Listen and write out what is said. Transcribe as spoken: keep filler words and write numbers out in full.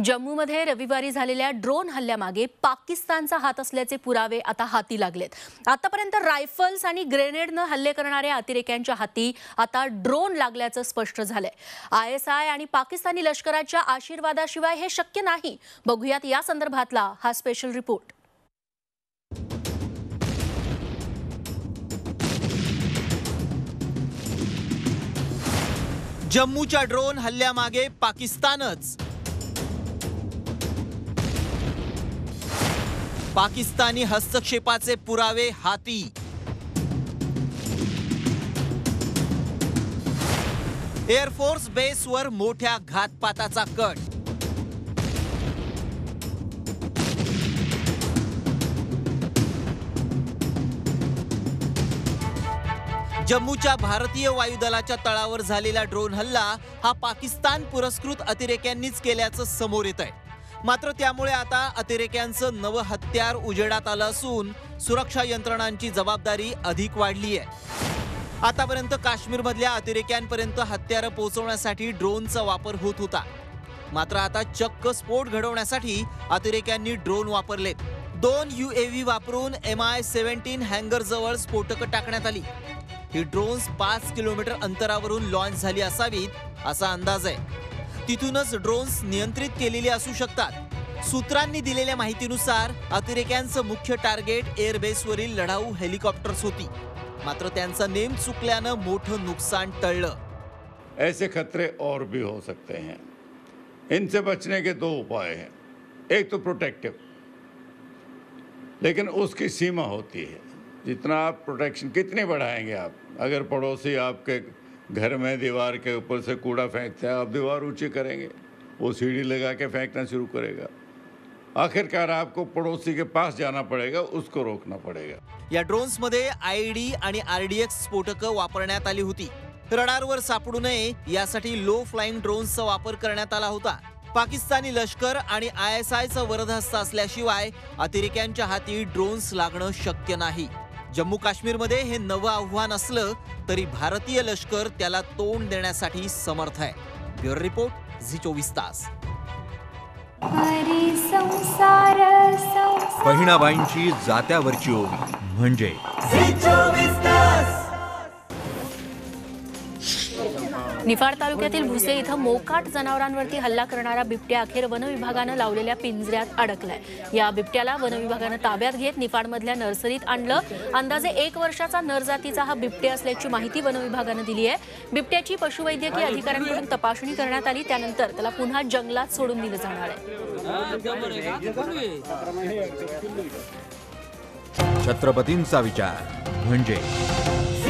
जम्मूमध्ये रविवारी झालेल्या ड्रोन हल्ल्यामागे पाकिस्तानचा हात असल्याचे पुरावे आता हाती लागलेत। आतापर्यंत रायफल्स आणि ग्रेनेडने हल्ले करणाऱ्या अतिरेक्यांच्या हाती आता ड्रोन लागल्याचं स्पष्ट झालंय। आय एस आय आणि पाकिस्तानी लष्कराच्या आशीर्वादाशिवाय हे शक्य नाही। बघूयात या संदर्भातला हा स्पेशल रिपोर्ट। जम्मूच्या ड्रोन हल्ल्यामागे पाकिस्तानच। पाकिस्तानी हस्तक्षेपाचे पुरावे हाती। एअरफोर्स बेसवर मोठ्या घातपाताचा कट। जम्मूच्या भारतीय वायुदलाच्या तळावर झालेला ड्रोन हल्ला हा पाकिस्तान पुरस्कृत अतिरेक्यांनीच केल्याचं समोर येतंय। मात्र त्यामुळे आता अतिरेक्यांचं नवं हत्यार उजेडात आलं असून सुरक्षा यंत्रणांची जबाबदारी अधिक वाढली आहे। आतापर्यंत काश्मीरमधल्या अतिरेक्यांपर्यंत हत्यारं पोहोचवण्यासाठी ड्रोनचा वापर होत होता। मात्र आता चक्क स्फोट घडवण्यासाठी अतिरेक्यांनी ड्रोन वापरलेत। दोन युएव्ही वापरून एम आय सेव्हन्टीन हँगर जवळ स्फोटकं टाकण्यात आली। ही ड्रोन्स पाच किलोमीटर अंतरावरून लॉन्च झाली असावीत असा अंदाज आहे। तिथूनच ड्रोन्स नियंत्रित केलेले असू शकतात। सूत्रांनी दिलेल्या माहितीनुसार अतिरेक्यांचं मुख्य टार्गेट एअरबेसवरील लढाऊ हेलिकॉप्टर्स होती। मात्र त्यांचा नेम चुकल्यानं मोठं नुकसान टळलं। ऐसे खतरे और भी हो सकते हैं। इनसे बचने के दो उपाय हैं। एक तो प्रोटेक्टिव, लेकिन उसकी सीमा होती है। जितना आप प्रोटेक्शन कितनी बढ़ाएंगे आप? अगर पड़ोसी आपके घर में दीवार के ऊपर से कूड़ा फेंकते हैं, आप दीवार ऊंची करेंगे, वो सीढ़ी लगा के फेंकना शुरू करेगा। आखिरकार आपको पड़ोसी के पास जाना पड़ेगा, उसको रोकना पड़ेगा। या ड्रोन्स मध्ये आयडी आणि आरडीएक्स स्फोटकं वापरण्यात आली होती। रडारवर सापडू नये यासाठी लो फ्लाइंग ड्रोन्सचा वापर करण्यात आला होता। पाकिस्तानी लष्कर आणि आय एस आयचा वरदहस्त असल्याशिवाय अतिरेक्यांच्या हाती ड्रोन्स लागणं शक्य नाही। जम्मू काश्मीरमध्ये हे नवं आव्हान असलं तरी भारतीय लष्कर त्याला तोंड देण्यासाठी समर्थ आहे। ब्युरो रिपोर्ट झी चोवीस तास। बहिणाबाईंची जात्यावरची ओवी म्हणजे निफाड तालुक्यातील भुसे इथं मोकाट जनावरांवरती हल्ला करणारा बिबट्या अखेर वन विभागानं लावलेल्या पिंजऱ्यात अडकलाय। या बिबट्याला वन विभागानं ताब्यात घेत निफाडमधल्या नर्सरीत आणलं। अंदाजे एक वर्षाचा नर जातीचा हा बिबट्या असल्याची माहिती वन विभागानं दिली आहे। बिबट्याची पशुवैद्यकीय अधिकाऱ्यांकडून तपासणी करण्यात आली, त्यानंतर त्याला पुन्हा जंगलात सोडून दिलं जाणार आहे। छत्रपतींचा विचार म्हणजे